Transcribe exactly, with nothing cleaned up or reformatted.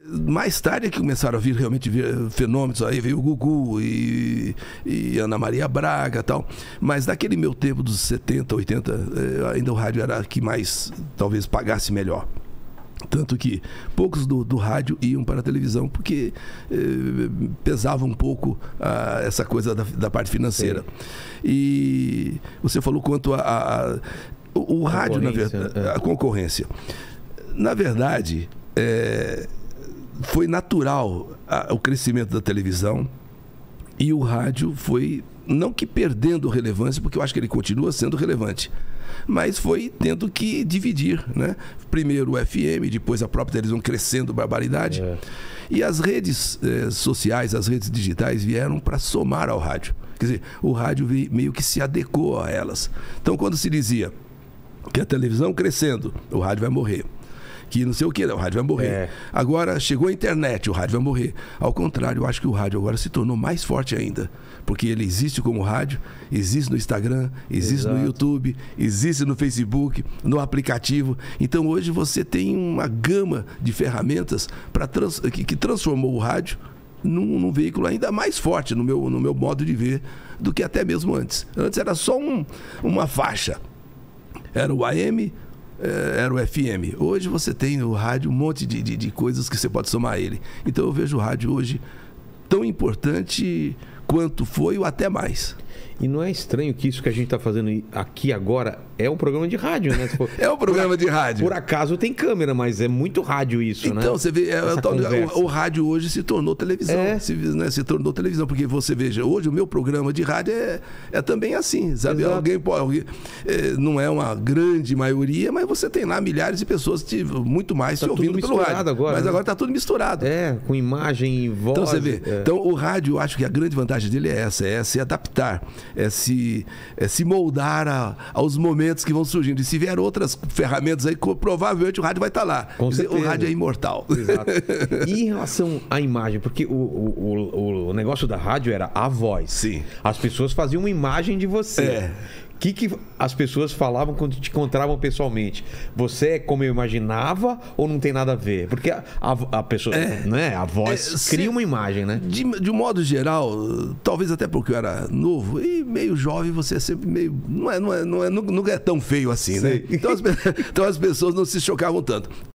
Mais tarde é que começaram a vir realmente vir fenômenos, aí veio o Gugu e, e Ana Maria Braga e tal. Mas naquele meu tempo dos setenta, oitenta, ainda o rádio era que mais talvez pagasse melhor. Tanto que poucos do, do rádio iam para a televisão, porque eh, pesava um pouco ah, essa coisa da, da parte financeira. Sim. E você falou quanto a, a, a o, o rádio, na verdade, é. a concorrência. Na verdade, é, foi natural a, o crescimento da televisão, e o rádio foi, não que perdendo relevância, porque eu acho que ele continua sendo relevante, mas foi tendo que dividir, né? Primeiro o F M, depois a própria televisão crescendo barbaridade. É. E as redes eh, sociais, as redes digitais vieram para somar ao rádio. Quer dizer, o rádio veio, meio que se adequou a elas. Então, quando se dizia que a televisão crescendo, o rádio vai morrer, que não sei o que, o rádio vai morrer. É. Agora chegou a internet, o rádio vai morrer. Ao contrário, eu acho que o rádio agora se tornou mais forte ainda, porque ele existe como rádio, existe no Instagram, existe Exato. no YouTube, existe no Facebook, no aplicativo. Então hoje você tem uma gama de ferramentas pra trans, que, que transformou o rádio num, num veículo ainda mais forte, no meu, no meu modo de ver, do que até mesmo antes. Antes era só um, uma faixa. Era o A M, era o F M. Hoje você tem no rádio um monte de, de, de coisas que você pode somar a ele. Então eu vejo o rádio hoje tão importante quanto foi ou até mais. E não é estranho que isso que a gente está fazendo aqui agora é um programa de rádio, né? For... É um programa por, de rádio. Por acaso tem câmera, mas é muito rádio isso, então, né? Então, você vê, é, o, o rádio hoje se tornou televisão. É. Se, né, se tornou televisão, porque você veja, hoje o meu programa de rádio é, é também assim, sabe? Exato. Alguém pode... É, não é uma grande maioria, mas você tem lá milhares de pessoas, te, muito mais, tá te ouvindo pelo rádio. Agora, mas né? agora está tudo misturado. É, com imagem e voz. Então, você vê. É. Então, o rádio, eu acho que a grande vantagem dele é essa, é se adaptar, é se, é se moldar a, aos momentos que vão surgindo. E se vier outras ferramentas aí, provavelmente o rádio vai estar lá. Com certeza. O rádio é imortal. Exato. E em relação à imagem, porque o, o, o negócio da rádio era a voz. Sim. As pessoas faziam uma imagem de você. É. O que, que as pessoas falavam quando te encontravam pessoalmente? Você é como eu imaginava ou não tem nada a ver? Porque a, a, a pessoa, é, né? A voz é, cria se, uma imagem, né? De, de um modo geral, talvez até porque eu era novo e meio jovem, você é sempre meio... Não é, não é, não é, nunca é tão feio assim, Sei. né? Então as, então as pessoas não se chocavam tanto.